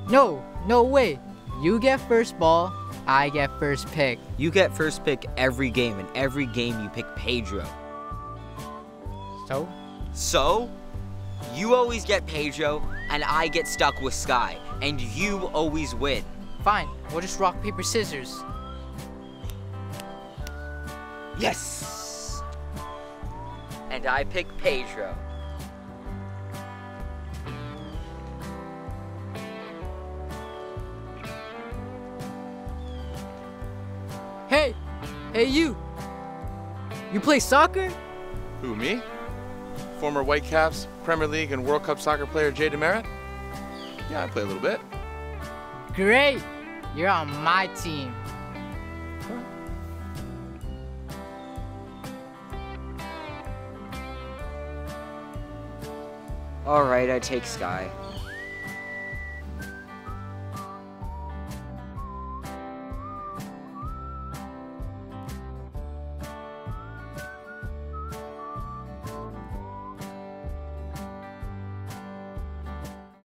No, no way. You get first ball, I get first pick. You get first pick every game, and every game you pick Pedro. So? So, you always get Pedro, and I get stuck with Sky, and you always win. Fine, we'll just rock, paper, scissors. Yes! And I pick Pedro. Hey! Hey you! You play soccer? Who, me? Former Whitecaps, Premier League, and World Cup soccer player DeMerit? Yeah, I play a little bit. Great! You're on my team. Alright, I take Sky.